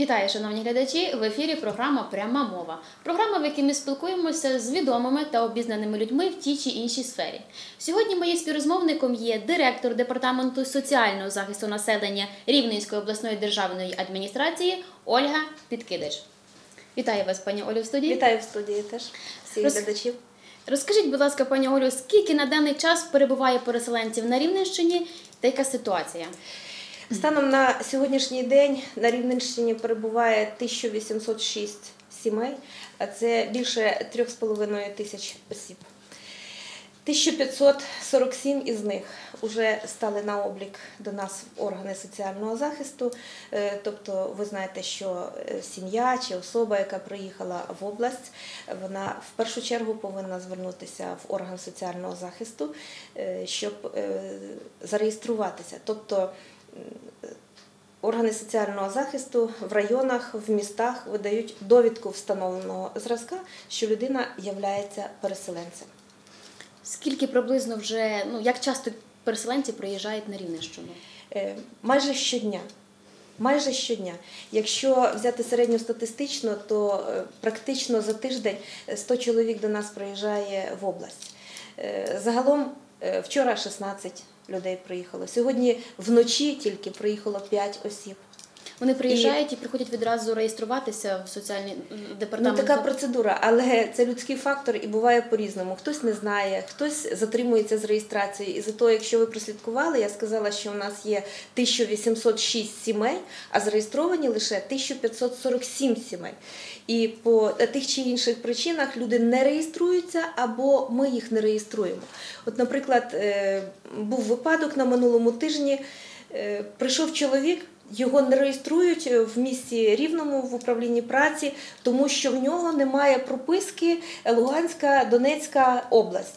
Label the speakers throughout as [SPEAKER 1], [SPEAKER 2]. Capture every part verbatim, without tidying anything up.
[SPEAKER 1] Вітаю, шановні глядачі! В ефірі програма «Пряма мова». Програма, в якій ми спілкуємося з відомими та обізнаними людьми в тій чи іншій сфері. Сьогодні моїм співрозмовником є директор Департаменту соціального захисту населення Рівненської обласної державної адміністрації Ольга Підкидич. Вітаю вас, пані Олю, в студії.
[SPEAKER 2] Вітаю в студії теж всіх
[SPEAKER 1] Роз...
[SPEAKER 2] глядачів.
[SPEAKER 1] Розкажіть, будь ласка, пані Олю, скільки на даний час перебуває переселенців на Рівненщині та яка ситуація?
[SPEAKER 2] Станом на сьогоднішній день на Рівненщині перебуває тисяча вісімсот шість сімей, а це більше трьох з половиною тисяч осіб. тисяча п'ятсот сорок сім із них вже стали на облік до нас в органи соціального захисту. Тобто ви знаєте, що сім'я чи особа, яка приїхала в область, вона в першу чергу повинна звернутися в орган соціального захисту, щоб зареєструватися. Тобто органи соціального захисту в районах, в містах видають довідку встановленого зразка, що людина є переселенцем.
[SPEAKER 1] Скільки приблизно вже, ну як часто переселенці приїжджають на Рівненщину?
[SPEAKER 2] Майже щодня. Майже щодня. Якщо взяти середньостатистично, то практично за тиждень сто чоловік до нас приїжджає в область. Загалом вчора шістнадцять людей приїхало. Сьогодні вночі тільки приїхало п'ять осіб.
[SPEAKER 1] Вони приїжджають і, і приходять відразу реєструватися в соціальний департамент?
[SPEAKER 2] Ну, така процедура, але це людський фактор і буває по-різному. Хтось не знає, хтось затримується з реєстрацією. І зато, якщо ви прослідкували, я сказала, що у нас є тисяча вісімсот шість сімей, а зареєстровані лише тисяча п'ятсот сорок сім сімей. І по тих чи інших причинах люди не реєструються або ми їх не реєструємо. От, наприклад, був випадок на минулому тижні, прийшов чоловік, його не реєструють в місті Рівному в управлінні праці, тому що в нього немає прописки Луганська, Донецька область.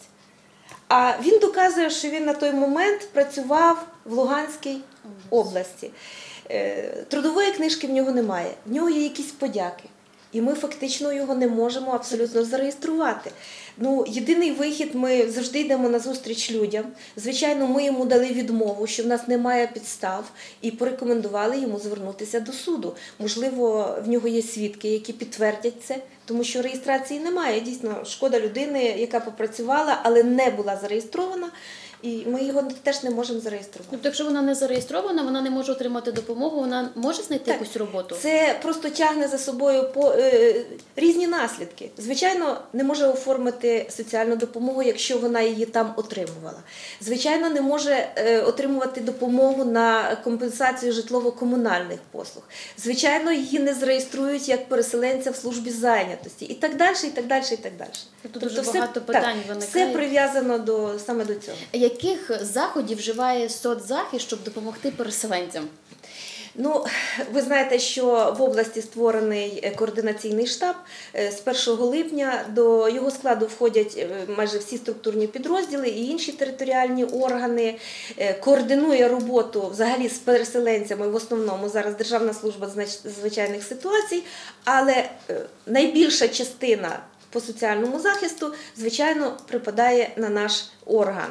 [SPEAKER 2] А він доказує, що він на той момент працював в Луганській області. Трудової книжки в нього немає, в нього є якісь подяки. І ми фактично його не можемо абсолютно зареєструвати. Ну, єдиний вихід, ми завжди йдемо на зустріч людям. Звичайно, ми йому дали відмову, що в нас немає підстав, і порекомендували йому звернутися до суду. Можливо, в нього є свідки, які підтвердять це, тому що реєстрації немає. Дійсно, шкода людини, яка попрацювала, але не була зареєстрована, і ми його теж не можемо зареєструвати.
[SPEAKER 1] Тобто, якщо вона не зареєстрована, вона не може отримати допомогу, вона може знайти
[SPEAKER 2] так,
[SPEAKER 1] якусь роботу?
[SPEAKER 2] Це просто тягне за собою по, е, різні наслідки. Звичайно, не може оформити соціальну допомогу, якщо вона її там отримувала. Звичайно, не може е, отримувати допомогу на компенсацію житлово-комунальних послуг. Звичайно, її не зареєструють як переселенця в службі зайнятості. І так далі, і так далі, і так далі.
[SPEAKER 1] Тобто,
[SPEAKER 2] тобто
[SPEAKER 1] дуже
[SPEAKER 2] все,
[SPEAKER 1] багато питань
[SPEAKER 2] так,
[SPEAKER 1] виникає.
[SPEAKER 2] Все прив'язано до, саме до цього.
[SPEAKER 1] Яких заходів вживає соцзахист, щоб допомогти переселенцям?
[SPEAKER 2] Ну, ви знаєте, що в області створений координаційний штаб. З першого липня до його складу входять майже всі структурні підрозділи і інші територіальні органи. Координує роботу взагалі з переселенцями в основному зараз Державна служба з надзвичайних ситуацій, але найбільша частина по соціальному захисту, звичайно, припадає на наш орган.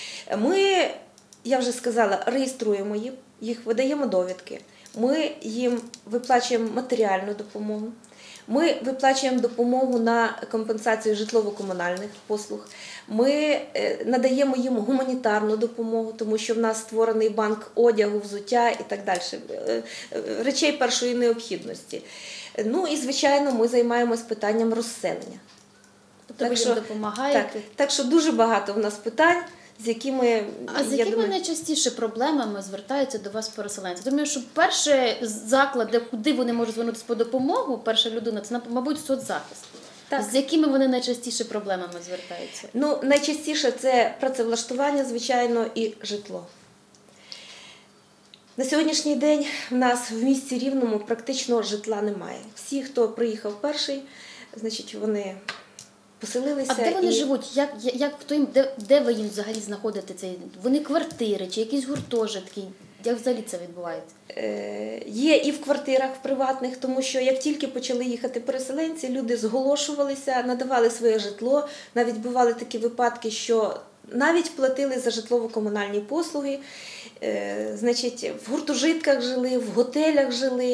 [SPEAKER 2] Ми, я вже сказала, реєструємо їх, їх видаємо довідки. Ми їм виплачуємо матеріальну допомогу, ми виплачуємо допомогу на компенсацію житлово-комунальних послуг, ми надаємо їм гуманітарну допомогу, тому що в нас створений банк одягу, взуття і так далі, речей першої необхідності. Ну і, звичайно, ми займаємось питанням розселення.
[SPEAKER 1] Тобто ви їм допомагаєте?
[SPEAKER 2] Так, так що дуже багато в нас питань, з якими,
[SPEAKER 1] а з якими думаю... найчастіше проблемами звертаються до вас переселенці? Думаю, що перший заклад, куди вони можуть звернутися по допомогу, перша людина, це, мабуть, соцзахист. Так. З якими вони найчастіше проблемами звертаються?
[SPEAKER 2] Ну, найчастіше це працевлаштування, звичайно, і житло. На сьогоднішній день в нас в місті Рівному практично житла немає. Всі, хто приїхав перший, значить, вони поселилися.
[SPEAKER 1] А де вони
[SPEAKER 2] і...
[SPEAKER 1] живуть? Як, як, хто їм, де, де ви їм взагалі знаходите цей? Вони квартири чи якісь гуртожитки? Як взагалі це відбувається?
[SPEAKER 2] Е, є і в квартирах в приватних, тому що як тільки почали їхати переселенці, люди зголошувалися, надавали своє житло. Навіть бували такі випадки, що навіть платили за житлово-комунальні послуги. Е, значить, в гуртожитках жили, в готелях жили.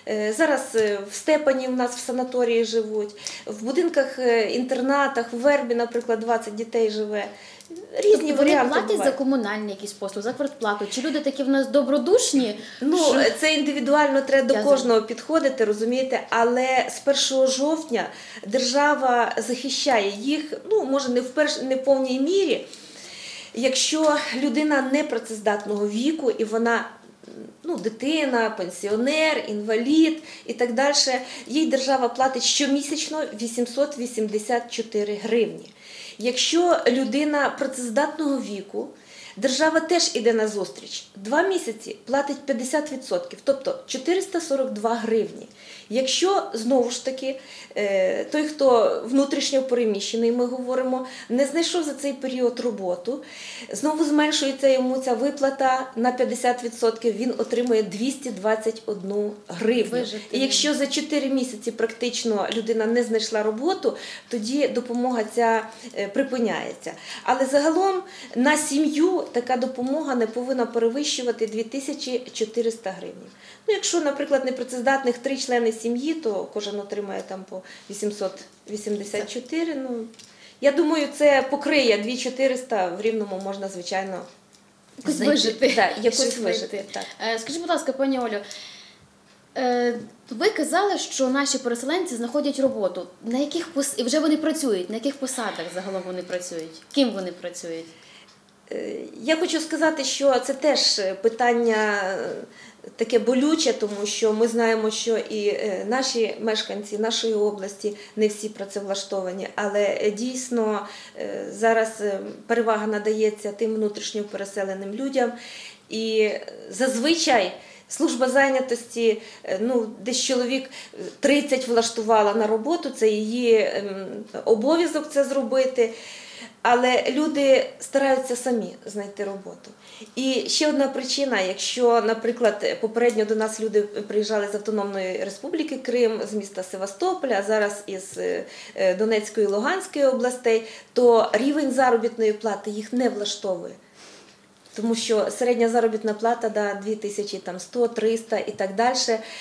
[SPEAKER 2] Е, Зараз е, в Степані в нас в санаторії живуть, в будинках, е, інтернатах, в Вербі, наприклад, двадцять дітей живе. Різні
[SPEAKER 1] Тобто вони
[SPEAKER 2] варіанти
[SPEAKER 1] платять за
[SPEAKER 2] бувають.
[SPEAKER 1] комунальні якісь послуги, за квартплату? Чи люди такі в нас добродушні?
[SPEAKER 2] Ну,
[SPEAKER 1] що-
[SPEAKER 2] це індивідуально треба до
[SPEAKER 1] Я
[SPEAKER 2] кожного підходити, розумієте, але з першого жовтня держава захищає їх, ну, може, не в, перш... не в повній мірі, якщо людина непрацездатного віку і вона, ну, дитина, пенсіонер, інвалід і так далі, їй держава платить щомісячно вісімсот вісімдесят чотири гривні. Якщо людина працездатного віку, держава теж іде на зустріч. Два місяці платить п'ятдесят відсотків, тобто чотириста сорок два гривні. Якщо, знову ж таки, е, той, хто внутрішньо переміщений, ми говоримо, не знайшов за цей період роботу, знову зменшується йому ця виплата на п'ятдесят відсотків, він отримує двісті двадцять одну гривню.
[SPEAKER 1] Вижити.
[SPEAKER 2] І якщо за чотири місяці практично людина не знайшла роботу, тоді допомога ця е, припиняється. Але загалом на сім'ю така допомога не повинна перевищувати дві тисячі чотириста гривень. Ну, якщо, наприклад, непрацездатних три члени сім'ї, то кожен отримає там по вісімсот вісімдесят чотири. Ну, я думаю, це покриє дві тисячі чотириста, в Рівному можна, звичайно,
[SPEAKER 1] Якось
[SPEAKER 2] знайти.
[SPEAKER 1] вижити.
[SPEAKER 2] Так, якось
[SPEAKER 1] Щось
[SPEAKER 2] вижити.
[SPEAKER 1] знайти.
[SPEAKER 2] Так.
[SPEAKER 1] Е, Скажіть, будь ласка, пані Олю, е, ви казали, що наші переселенці знаходять роботу. На яких пос... і вже вони працюють? На яких посадах загалом вони працюють? Ким вони працюють?
[SPEAKER 2] Е, Я хочу сказати, що це теж питання таке болюче, тому що ми знаємо, що і е, наші мешканці нашої області не всі працевлаштовані, але дійсно е, зараз е, перевага надається тим внутрішньо переселеним людям. І зазвичай служба зайнятості, е, ну, десь чоловік тридцять влаштувала на роботу, це її ем, обов'язок це зробити. Але люди стараються самі знайти роботу. І ще одна причина, якщо, наприклад, попередньо до нас люди приїжджали з Автономної Республіки Крим, з міста Севастополя, а зараз із Донецької і Луганської областей, то рівень заробітної плати їх не влаштовує. Тому що середня заробітна плата да, дві тисячі сто - триста і так далі.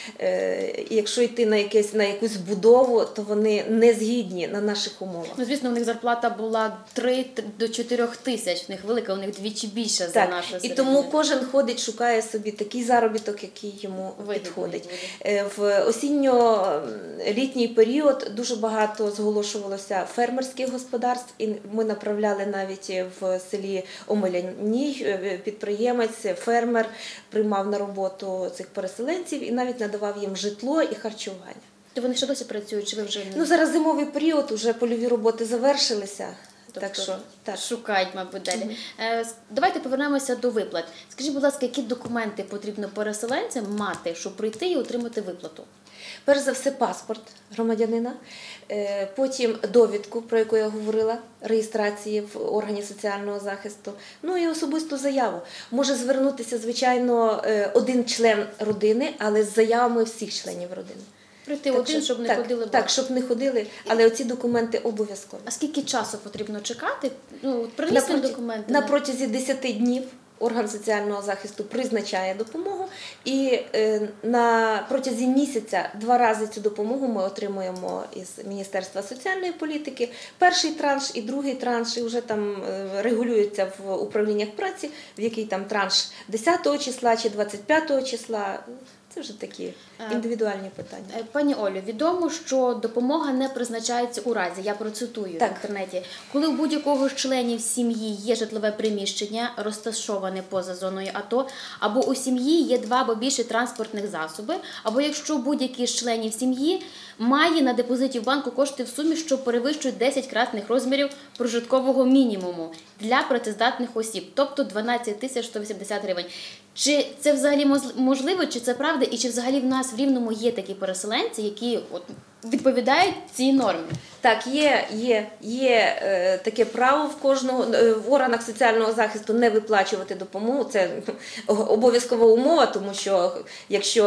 [SPEAKER 2] І якщо йти на, якесь, на якусь будову, то вони не згідні на наших умовах.
[SPEAKER 1] Ну, звісно, у них зарплата була три до чотирьох тисяч, в них велика, у них двічі більше за
[SPEAKER 2] Так,
[SPEAKER 1] нашу
[SPEAKER 2] і
[SPEAKER 1] середню.
[SPEAKER 2] тому кожен ходить, шукає собі такий заробіток, який йому
[SPEAKER 1] Вигідний
[SPEAKER 2] підходить.
[SPEAKER 1] буде.
[SPEAKER 2] Е, В осінньо-літній період дуже багато зголошувалося фермерських господарств, і ми направляли навіть в селі Омеляній, підприємець, фермер приймав на роботу цих переселенців і навіть надавав їм житло і харчування.
[SPEAKER 1] То вони ще досі працюють, чи ви вже не...
[SPEAKER 2] Ну, зараз зимовий період, вже польові роботи завершилися,
[SPEAKER 1] Тобто
[SPEAKER 2] так що так.
[SPEAKER 1] шукають, мабуть, далі. Е, Давайте повернемося до виплат. Скажіть, будь ласка, які документи потрібно переселенцям мати, щоб прийти і отримати виплату?
[SPEAKER 2] Перш за все, паспорт громадянина, е, потім довідку, про яку я говорила, реєстрації в органі соціального захисту, ну і особисту заяву. Може звернутися, звичайно, е, один член родини, але з заявами всіх членів родини.
[SPEAKER 1] Прийти
[SPEAKER 2] Так,
[SPEAKER 1] один, щоб не
[SPEAKER 2] так,
[SPEAKER 1] ходили
[SPEAKER 2] Так,
[SPEAKER 1] багато.
[SPEAKER 2] щоб не ходили, але оці документи обов'язкові.
[SPEAKER 1] А скільки часу потрібно чекати? Ну,
[SPEAKER 2] На,
[SPEAKER 1] принесли
[SPEAKER 2] проті-
[SPEAKER 1] документи.
[SPEAKER 2] на протязі десяти днів орган соціального захисту призначає допомогу, і е, на протязі місяця два рази цю допомогу ми отримуємо із Міністерства соціальної політики. Перший транш і другий транш, і вже там е, регулюється в управліннях праці, в який там транш десятого числа чи двадцять п'ятого числа. Це вже такі індивідуальні питання.
[SPEAKER 1] Е, Пані Олю, відомо, що допомога не призначається у разі, я процитую
[SPEAKER 2] Так.
[SPEAKER 1] в інтернеті, коли у будь-якого з членів сім'ї є житлове приміщення, розташоване поза зоною АТО, або у сім'ї є два або більше транспортних засоби, або якщо будь-який з членів сім'ї має на депозиті в банку кошти в сумі, що перевищують десять кратних розмірів прожиткового мінімуму для працездатних осіб, тобто дванадцять тисяч сто вісімдесят гривень. Чи це взагалі моз- можливо, чи це правда, і чи взагалі в нас в Рівному є такі переселенці, які от відповідають цій нормі?
[SPEAKER 2] Так, є, є, є е, таке право в кожного е, в органах соціального захисту не виплачувати допомогу. Це обов'язкова умова, тому що якщо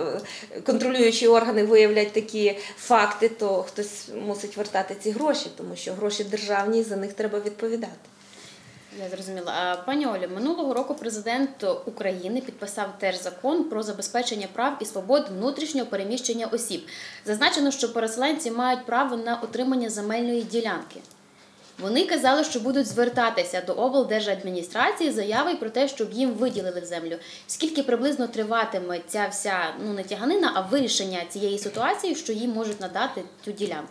[SPEAKER 2] е, контролюючі органи виявлять такі факти, то хтось мусить вертати ці гроші, тому що гроші державні, за них треба відповідати.
[SPEAKER 1] Я зрозуміла. А, пані Олю, минулого року президент України підписав теж закон про забезпечення прав і свобод внутрішнього переміщення осіб. Зазначено, що переселенці мають право на отримання земельної ділянки. Вони казали, що будуть звертатися до облдержадміністрації з заявою про те, щоб їм виділили землю. Скільки приблизно триватиме ця вся, ну не тяганина, а вирішення цієї ситуації, що їм можуть надати цю ділянку?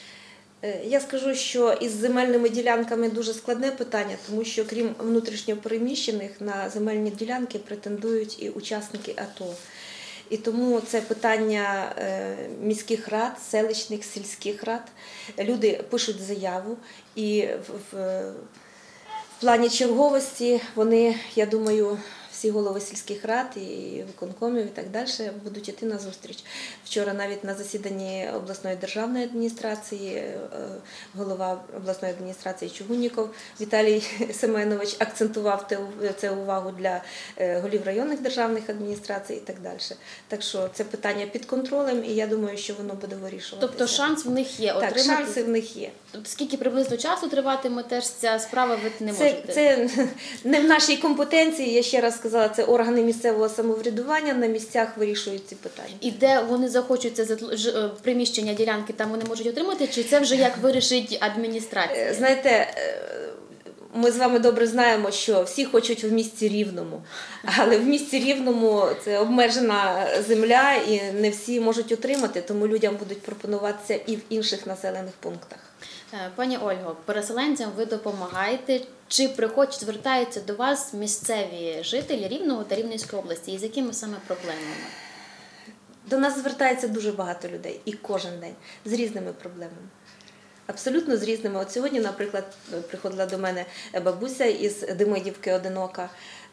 [SPEAKER 2] Я скажу, що із земельними ділянками дуже складне питання, тому що крім внутрішньопереміщених на земельні ділянки претендують і учасники АТО. І тому це питання міських рад, селищних, сільських рад. Люди пишуть заяву і в, в, в плані черговості вони, я думаю, всі голови сільських рад і виконкомів і так далі будуть йти на зустріч. Вчора навіть на засіданні обласної державної адміністрації голова обласної адміністрації Чугунніков Віталій Семенович акцентував це увагу для голів районних державних адміністрацій і так далі. Так що це питання під контролем і я думаю, що воно буде вирішуватися.
[SPEAKER 1] Тобто шанс в них є отримати?
[SPEAKER 2] Так, шанси в них є.
[SPEAKER 1] Тобто скільки приблизно часу триватиме теж ця справа, ви не можете?
[SPEAKER 2] Це, це не в нашій компетенції, я ще раз сказала, це органи місцевого самоврядування на місцях вирішують ці питання.
[SPEAKER 1] І де вони захочуть це приміщення ділянки, там вони можуть отримати, чи це вже як вирішить адміністрація?
[SPEAKER 2] Знаєте, ми з вами добре знаємо, що всі хочуть в місті Рівному, але в місті Рівному це обмежена земля і не всі можуть отримати, тому людям будуть пропонуватися і в інших населених пунктах.
[SPEAKER 1] Пані Ольго, переселенцям ви допомагаєте, чи приходять, звертаються до вас місцеві жителі Рівного та Рівненської області, і з якими саме проблемами?
[SPEAKER 2] До нас звертається дуже багато людей, і кожен день, з різними проблемами. Абсолютно з різними. От сьогодні, наприклад, приходила до мене бабуся із Демидівки одинока.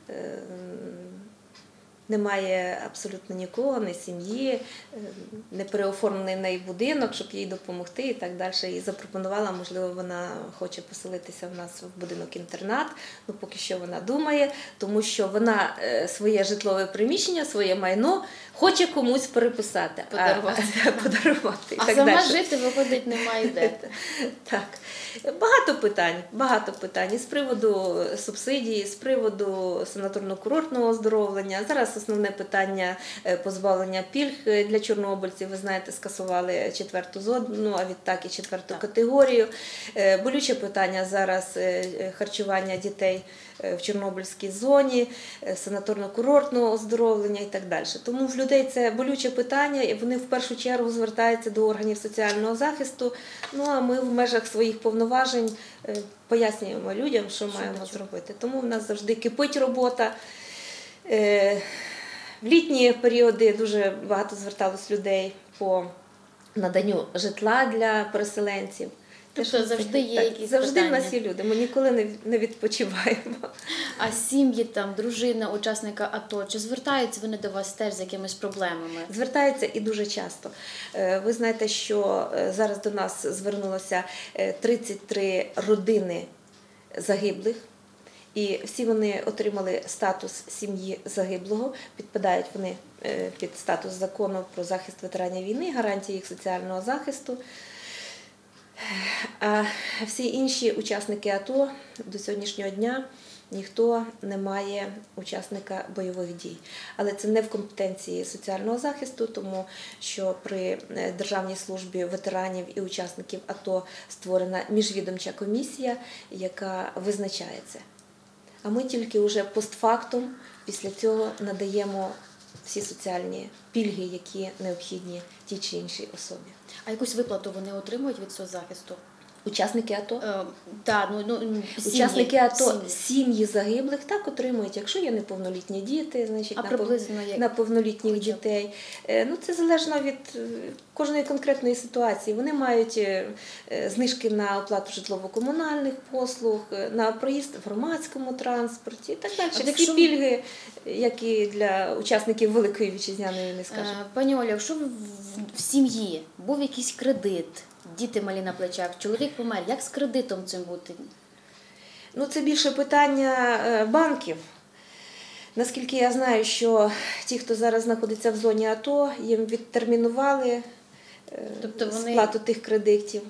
[SPEAKER 2] Немає абсолютно нікого, ні сім'ї, не переоформлений в неї будинок, щоб їй допомогти і так далі. І запропонувала, можливо, вона хоче поселитися в нас в будинок-інтернат, ну поки що вона думає, тому що вона своє житлове приміщення, своє майно хоче комусь переписати.
[SPEAKER 1] Подарувати.
[SPEAKER 2] А, подарувати і
[SPEAKER 1] а
[SPEAKER 2] так
[SPEAKER 1] сама
[SPEAKER 2] далі.
[SPEAKER 1] жити, виходить, немає де.
[SPEAKER 2] Так. Багато питань, багато питань. І з приводу субсидії, з приводу санаторно-курортного оздоровлення. Зараз основне питання позбавлення пільг для чорнобильців. Ви знаєте, скасували четверту зону, а відтак і четверту категорію. Болюче питання зараз харчування дітей в Чорнобильській зоні, санаторно-курортного оздоровлення і так далі. Тому в людей це болюче питання, і вони в першу чергу звертаються до органів соціального захисту. Ну а ми в межах своїх повноважень пояснюємо людям, що маємо зробити. Тому в нас завжди кипить робота. В літні періоди дуже багато зверталось людей по наданню житла для переселенців.
[SPEAKER 1] Тобто завжди є
[SPEAKER 2] так,
[SPEAKER 1] якісь
[SPEAKER 2] завжди
[SPEAKER 1] питання.
[SPEAKER 2] в нас є люди, ми ніколи не, не відпочиваємо.
[SPEAKER 1] А сім'ї, там, дружина, учасника АТО, чи звертаються вони до вас теж з якимись проблемами?
[SPEAKER 2] Звертаються і дуже часто. Ви знаєте, що зараз до нас звернулося тридцять три родини загиблих, і всі вони отримали статус сім'ї загиблого, підпадають вони під статус закону про захист ветеранів війни, гарантії їх соціального захисту. А всі інші учасники АТО до сьогоднішнього дня ніхто не має учасника бойових дій. Але це не в компетенції соціального захисту, тому що при Державній службі ветеранів і учасників АТО створена міжвідомча комісія, яка визначає це. А ми тільки вже постфактум після цього надаємо всі соціальні пільги, які необхідні тій чи іншій особі.
[SPEAKER 1] А якусь виплату вони отримують від соцзахисту?
[SPEAKER 2] Учасники АТО?
[SPEAKER 1] Е, да, ну, ну,
[SPEAKER 2] Учасники
[SPEAKER 1] сім'ї,
[SPEAKER 2] АТО,
[SPEAKER 1] сім'ї.
[SPEAKER 2] сім'ї загиблих так отримують. Якщо є неповнолітні діти, значить
[SPEAKER 1] А
[SPEAKER 2] на,
[SPEAKER 1] приблизно як?
[SPEAKER 2] на повнолітніх
[SPEAKER 1] Хоча б?
[SPEAKER 2] дітей. Е, Ну, це залежно від е, кожної конкретної ситуації. Вони мають е, знижки на оплату житлово-комунальних послуг, е, на проїзд в громадському транспорті і так далі. Всі
[SPEAKER 1] якщо-
[SPEAKER 2] пільги, які для учасників Великої Вітчизняної війни, скажімо.
[SPEAKER 1] Е, Пані Олю, якщо в, в, в сім'ї був якийсь кредит, діти малі на плечах, чоловік помер, як з кредитом цим бути?
[SPEAKER 2] Ну, це більше питання е, банків. Наскільки я знаю, що ті, хто зараз знаходиться в зоні АТО, їм відтермінували е,
[SPEAKER 1] Тобто вони-
[SPEAKER 2] сплату тих кредитів.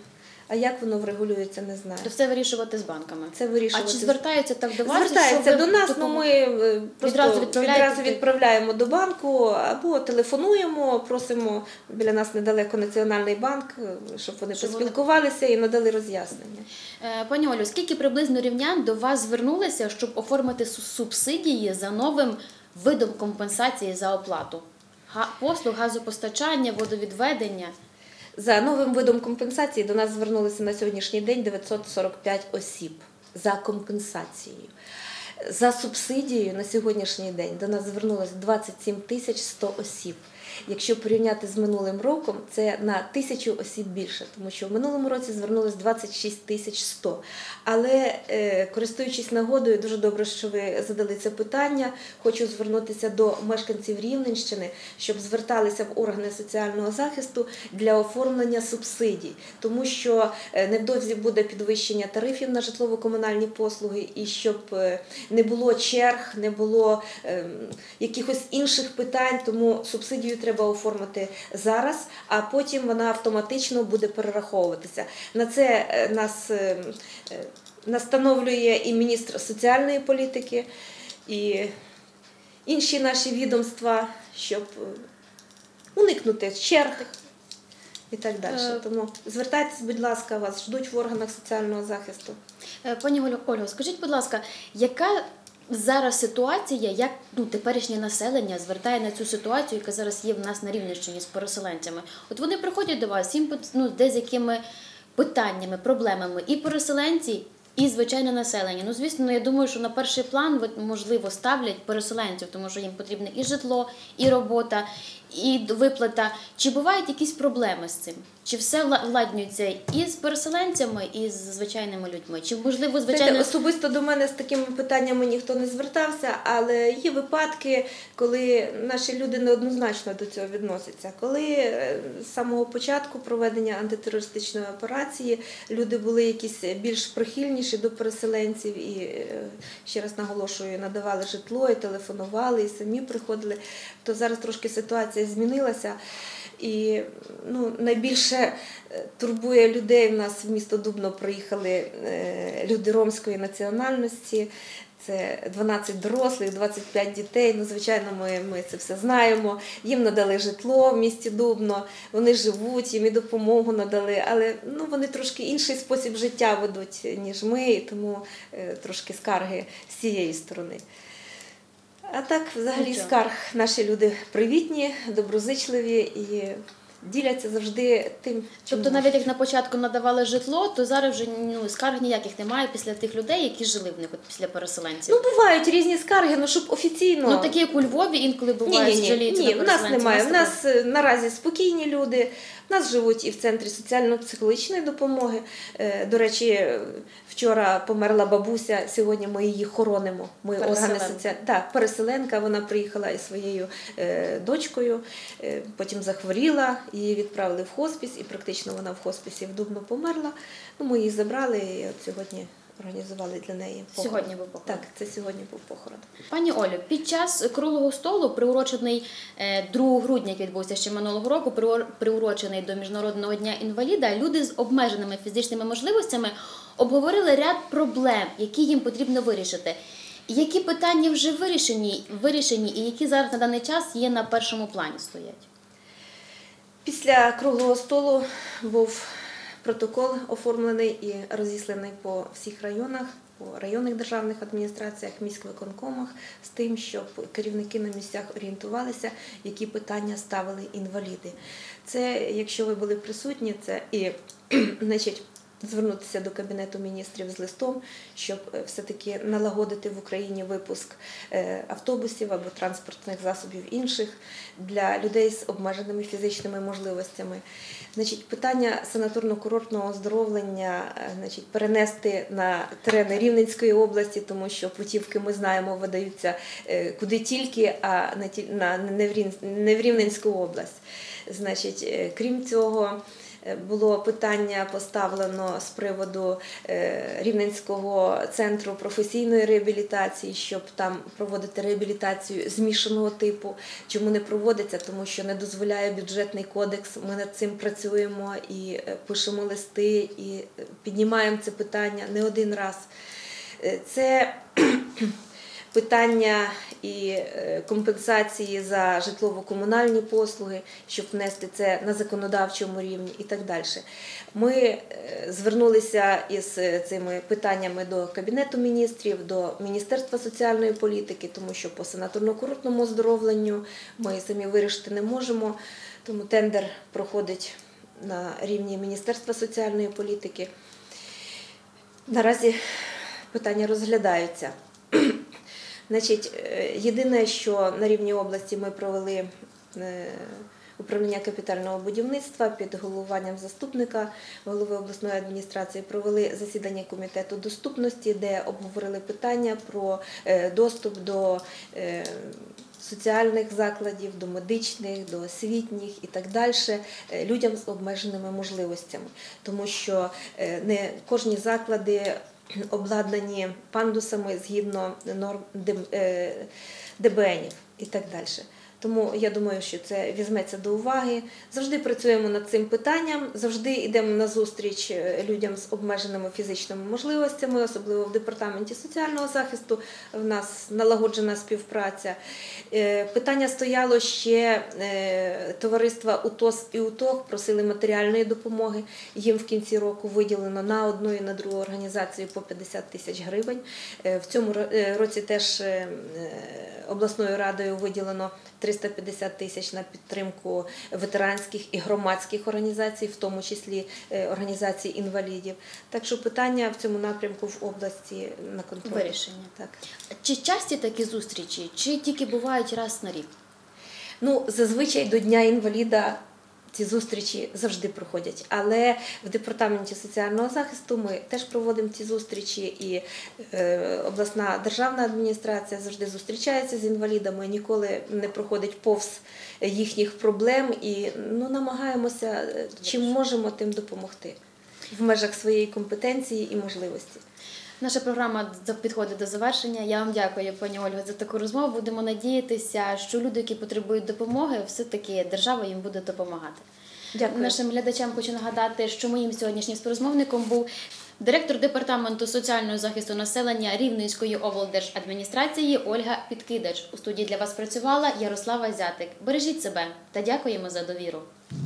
[SPEAKER 2] А як воно врегулюється, не знаю.
[SPEAKER 1] То все вирішувати з банками.
[SPEAKER 2] Це вирішувати.
[SPEAKER 1] А чи звертаються так до вас?
[SPEAKER 2] Звертаються
[SPEAKER 1] що ви
[SPEAKER 2] до нас,
[SPEAKER 1] допом-
[SPEAKER 2] ну ми е, просто
[SPEAKER 1] Відразу відправляєте?
[SPEAKER 2] відразу відправляємо до банку або телефонуємо, просимо, біля нас недалеко Національний банк, е, щоб вони
[SPEAKER 1] Щоб вони-
[SPEAKER 2] поспілкувалися і надали роз'яснення.
[SPEAKER 1] Е, Пані Олю, скільки приблизно рівнян до вас звернулися, щоб оформити су- субсидії за новим видом компенсації за оплату? Га- Послуг, газопостачання, водовідведення?
[SPEAKER 2] За новим видом компенсації до нас звернулися на сьогоднішній день дев'ятсот сорок п'ять осіб за компенсацією. За субсидією на сьогоднішній день до нас звернулося двадцять сім тисяч сто осіб. Якщо порівняти з минулим роком, це на тисячу осіб більше, тому що в минулому році звернулось двадцять шість тисяч сто. Але, е, користуючись нагодою, дуже добре, що ви задали це питання, хочу звернутися до мешканців Рівненщини, щоб зверталися в органи соціального захисту для оформлення субсидій, тому що е, невдовзі буде підвищення тарифів на житлово-комунальні послуги, і щоб е, не було черг, не було е, якихось інших питань, тому субсидію треба оформити зараз, а потім вона автоматично буде перераховуватися. На це е, нас е, е, настановлює і міністр соціальної політики, і інші наші відомства, щоб е, уникнути черг і так далі.
[SPEAKER 1] Е,
[SPEAKER 2] Тому звертайтесь, будь ласка, вас ждуть в органах соціального захисту.
[SPEAKER 1] Е, Пані Олю, Ольго, скажіть, будь ласка, яка зараз ситуація, як ну, теперішнє населення звертає на цю ситуацію, яка зараз є в нас на Рівненщині з переселенцями? От вони приходять до вас, їм ну, де з якими питаннями, проблемами і переселенці, і звичайне населення. Ну, звісно, ну, я думаю, що на перший план, ви, можливо, ставлять переселенців, тому що їм потрібне і житло, і робота, і виплата. Чи бувають якісь проблеми з цим? Чи все вла- владнюється і з переселенцями, і з звичайними людьми? Чи, можливо, звичайно...
[SPEAKER 2] Знаєте, особисто до мене з такими питаннями ніхто не звертався, але є випадки, коли наші люди неоднозначно до цього відносяться. Коли е, з самого початку проведення антитерористичної операції люди були якісь більш прихильніші до переселенців і, е, ще раз наголошую, надавали житло, і телефонували, і самі приходили, то зараз трошки ситуація змінилася. І ну, найбільше е, турбує людей. В нас в місто Дубно приїхали е, люди ромської національності. Це дванадцять дорослих, двадцять п'ять дітей. Ну, звичайно, ми, ми це все знаємо. Їм надали житло в місті Дубно, вони живуть, їм і допомогу надали, але ну, вони трошки інший спосіб життя ведуть, ніж ми, і тому е, трошки скарги з цієї сторони. А так, взагалі,
[SPEAKER 1] Нічого.
[SPEAKER 2] скарг наші люди привітні, доброзичливі і діляться завжди тим, чим
[SPEAKER 1] Тобто
[SPEAKER 2] можуть.
[SPEAKER 1] навіть як на початку надавали житло, то зараз вже ну, скарг ніяких немає після тих людей, які жили в них, от після переселенців.
[SPEAKER 2] Ну, бувають різні скарги, ну, щоб офіційно...
[SPEAKER 1] Ну, такі як у Львові інколи
[SPEAKER 2] Ні,
[SPEAKER 1] бувають,
[SPEAKER 2] ні, ні,
[SPEAKER 1] жаліються
[SPEAKER 2] ні,
[SPEAKER 1] на
[SPEAKER 2] в нас
[SPEAKER 1] переселенців.
[SPEAKER 2] немає. В
[SPEAKER 1] такого-
[SPEAKER 2] нас е, наразі спокійні люди, в нас живуть і в центрі соціально-психологічної допомоги. Е, До речі, е, вчора померла бабуся, сьогодні ми її хоронимо. Ми органи
[SPEAKER 1] Переселенка.
[SPEAKER 2] соціальної... Так, переселенка, вона приїхала із своєю е, дочкою, е, потім захворіла, її відправили в хоспіс, і практично вона в хоспісі в Дубно померла. Ну, ми її забрали і от сьогодні організували для неї похорон.
[SPEAKER 1] Сьогодні був похорон.
[SPEAKER 2] Так, це сьогодні був похорон.
[SPEAKER 1] Пані Олю, під час круглого столу, приурочений е, другого грудня, який відбувся ще минулого року, приур- приурочений до Міжнародного дня інваліда, люди з обмеженими фізичними можливостями обговорили ряд проблем, які їм потрібно вирішити. Які питання вже вирішені, вирішені і які зараз на даний час є на першому плані стоять?
[SPEAKER 2] Після круглого столу був протокол оформлений і розісланий по всіх районах, по районних державних адміністраціях, міськвиконкомах з тим, щоб керівники на місцях орієнтувалися, які питання ставили інваліди. Це, якщо ви були присутні, це і, значить, звернутися до Кабінету міністрів з листом, щоб е, все-таки налагодити в Україні випуск е, автобусів або транспортних засобів інших для людей з обмеженими фізичними можливостями. Значить, питання санаторно-курортного оздоровлення е, значить, перенести на терени Рівненської області, тому що путівки, ми знаємо, видаються е, куди тільки, а не ті- на- не в Рін- не в Рівненську область. Значить, е, крім цього, було питання поставлено з приводу Рівненського центру професійної реабілітації, щоб там проводити реабілітацію змішаного типу. Чому не проводиться? Тому що не дозволяє бюджетний кодекс. Ми над цим працюємо і пишемо листи, і піднімаємо це питання не один раз. Це питання і компенсації за житлово-комунальні послуги, щоб внести це на законодавчому рівні і так далі. Ми звернулися із цими питаннями до Кабінету міністрів, до Міністерства соціальної політики, тому що по санаторно-курортному оздоровленню ми самі вирішити не можемо, тому тендер проходить на рівні Міністерства соціальної політики. Наразі питання розглядаються. Значить, єдине, що на рівні області ми провели управління капітального будівництва під головуванням заступника голови обласної адміністрації, провели засідання комітету доступності, де обговорили питання про доступ до соціальних закладів, до медичних, до освітніх і так далі людям з обмеженими можливостями. Тому що не кожні заклади обладнані пандусами згідно норм ДБНів і так далі. Тому я думаю, що це візьметься до уваги. Завжди працюємо над цим питанням, завжди йдемо на зустріч людям з обмеженими фізичними можливостями, особливо в департаменті соціального захисту. В нас налагоджена співпраця. Питання стояло ще товариства УТОС і УТОГ, просили матеріальної допомоги. Їм в кінці року виділено на одну і на другу організацію по п'ятдесят тисяч гривень. В цьому році теж обласною радою виділено триста п'ятдесят тисяч на підтримку ветеранських і громадських організацій, в тому числі організацій інвалідів. Так що питання в цьому напрямку в області на контролі.
[SPEAKER 1] Вирішення.
[SPEAKER 2] Так.
[SPEAKER 1] Чи часті такі зустрічі, чи тільки бувають раз на рік?
[SPEAKER 2] Ну, зазвичай до Дня інваліда ці зустрічі завжди проходять, але в департаменті соціального захисту ми теж проводимо ці зустрічі, і е, обласна державна адміністрація завжди зустрічається з інвалідами, ніколи не проходить повз їхніх проблем і ну, намагаємося, чим можемо, тим допомогти в межах своєї компетенції і можливості.
[SPEAKER 1] Наша програма підходить до завершення. Я вам дякую, пані Ольго, за таку розмову. Будемо надіятися, що люди, які потребують допомоги, все-таки держава їм буде допомагати.
[SPEAKER 2] Дякую.
[SPEAKER 1] Нашим глядачам хочу нагадати, що моїм сьогоднішнім співрозмовником був директор департаменту соціального захисту населення Рівненської облдержадміністрації Ольга Підкидач. У студії для вас працювала Ярослава Зятик. Бережіть себе та дякуємо за довіру.